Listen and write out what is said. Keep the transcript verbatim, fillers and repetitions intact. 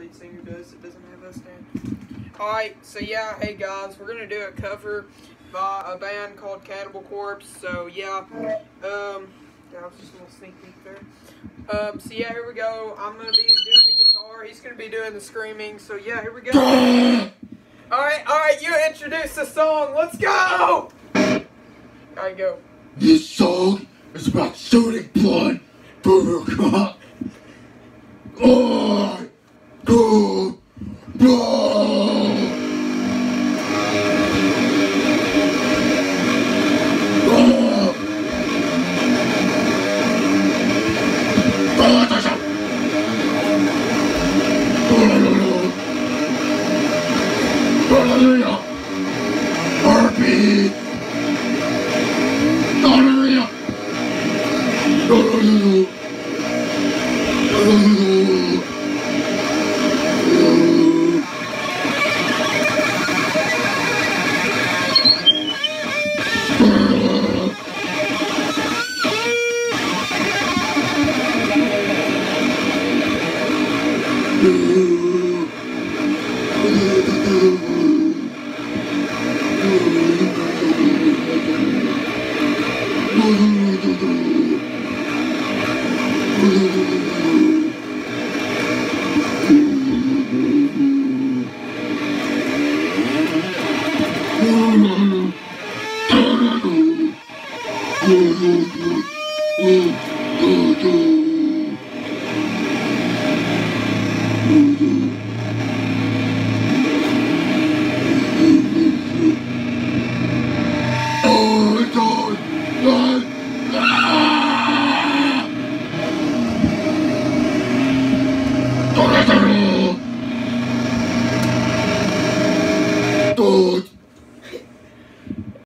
lead singer does. It doesn't have us down. Alright, so yeah, hey guys, we're gonna do a cover by a band called Cannibal Corpse. So yeah, um, that was just a little sneak peek there. Um, so yeah, here we go. I'm gonna be doing the guitar. He's gonna be doing the screaming. So yeah, here we go. Alright, alright, you introduce the song. Let's go! Alright, go. This song is about shooting blood from your cock. Oh, go, blood. Hallelujah! Heartbeat! Hallelujah! Hallelujah! Hallelujah! Oh,